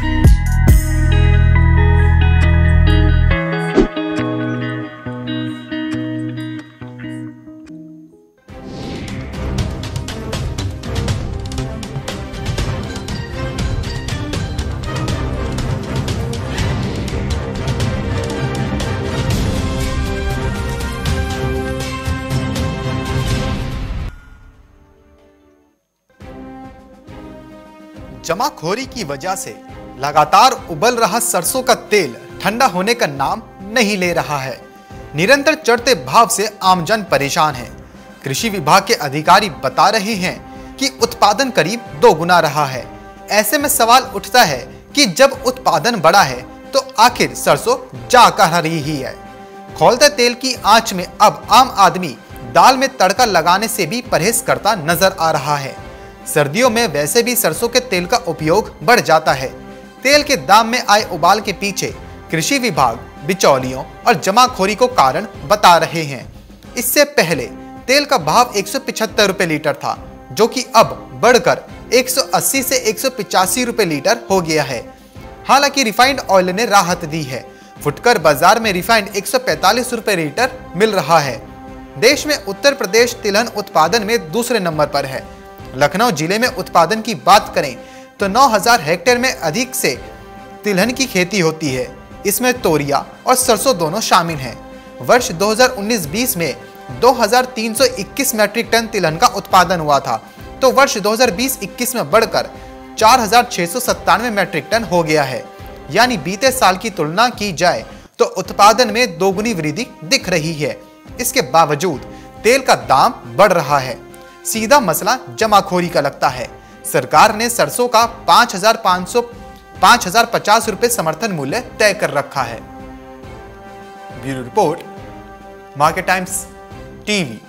जमाखोरी की वजह से लगातार उबल रहा सरसों का तेल ठंडा होने का नाम नहीं ले रहा है। निरंतर चढ़ते भाव से आमजन परेशान है। कृषि विभाग के अधिकारी बता रहे हैं कि उत्पादन करीब 2 गुना रहा है। ऐसे में सवाल उठता है कि जब उत्पादन बढ़ा है तो आखिर सरसों जा कहाँ रही है। खौलते तेल की आंच में अब आम आदमी दाल में तड़का लगाने से भी परहेज करता नजर आ रहा है। सर्दियों में वैसे भी सरसों के तेल का उपयोग बढ़ जाता है। तेल के दाम में आए उबाल के पीछे कृषि विभाग बिचौलियों और जमाखोरी को कारण बता रहे हैं। इससे पहले तेल का भाव 175 रुपए लीटर था, जो कि अब बढ़कर 180 से 185 रुपए लीटर हो गया है। हालांकि रिफाइंड ऑयल ने राहत दी है। फुटकर बाजार में रिफाइंड 145 रुपए लीटर मिल रहा है। देश में उत्तर प्रदेश तिलहन उत्पादन में दूसरे नंबर पर है। लखनऊ जिले में उत्पादन की बात करें तो 9000 हेक्टेयर में अधिक से तिलहन की खेती होती है। इसमें तोरिया और सरसों दोनों शामिल हैं। वर्ष 2019-20 में 2321 मैट्रिक टन तिलहन का उत्पादन हुआ था, तो वर्ष 2020-21 में बढ़कर 4697 मैट्रिक टन हो गया है। यानी बीते साल की तुलना की जाए तो उत्पादन में दोगुनी वृद्धि दिख रही है। इसके बावजूद तेल का दाम बढ़ रहा है। सीधा मसला जमाखोरी का लगता है। सरकार ने सरसों का 5050 रुपए समर्थन मूल्य तय कर रखा है। Bureau report, market times TV.